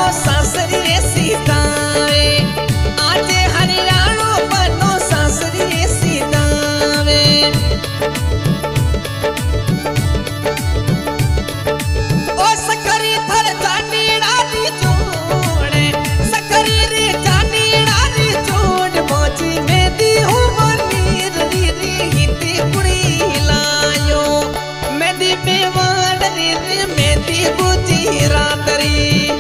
सासरी रे सीतावे आज हरियाणो बनो सासरी रे सीतावे ओ सकरी थर जानी डाली जोड़े सकरी रे जानी डाली जोड़ मोची में दी हूँ बोली री री हिती कुड़ी लायो मैं दी बेवाड़ री री मैं दी बुझी रातरी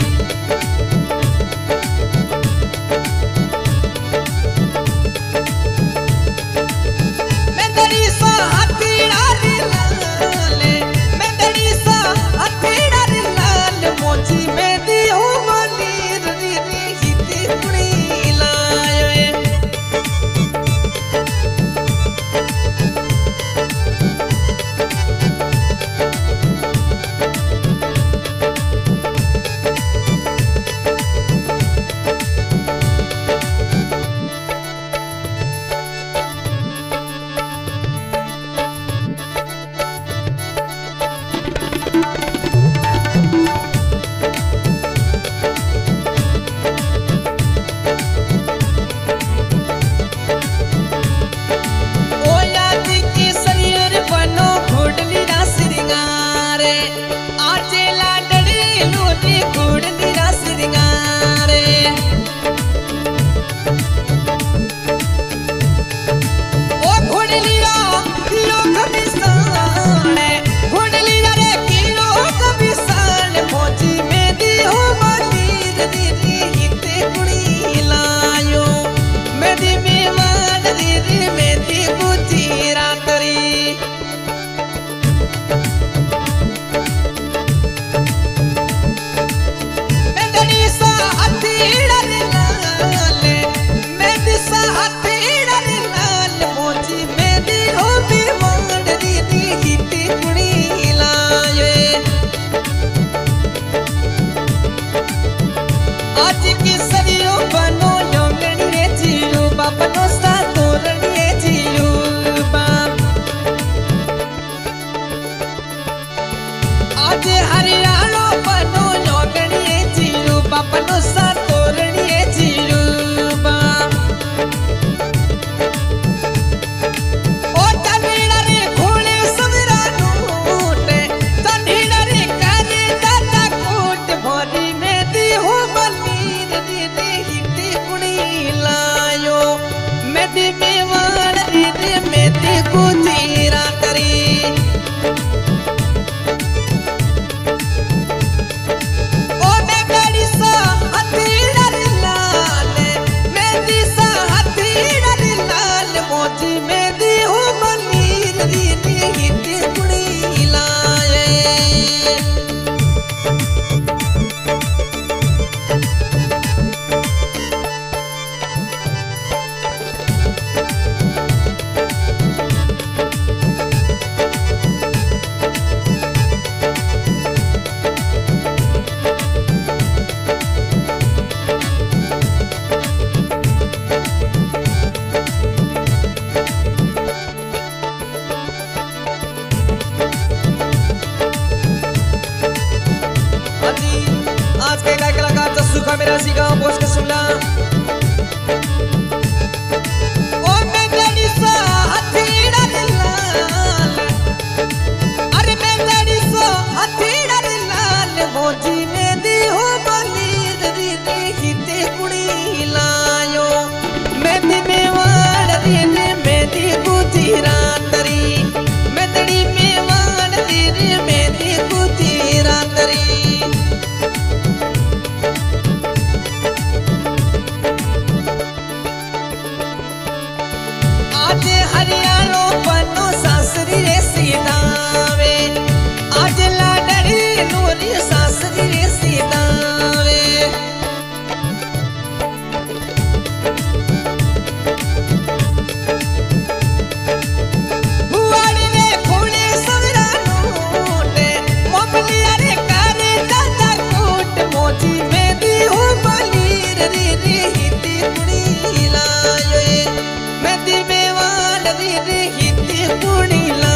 मेरा सी गाँव पोस्ट के सुनला ओ मैं गड़ी सा हथीड़ा लाल अरे मैं गड़ी सा हथीड़ा लाल मोजी में दी हो बोली री री हिते कुड़ी लायो मैं दी मेवाड़ री री मैं दी गुजरात री मैं दड़ी मेवाड़ री री मैं दी गुजरात री मैं दी बेवाड़ री री हिती कुड़ी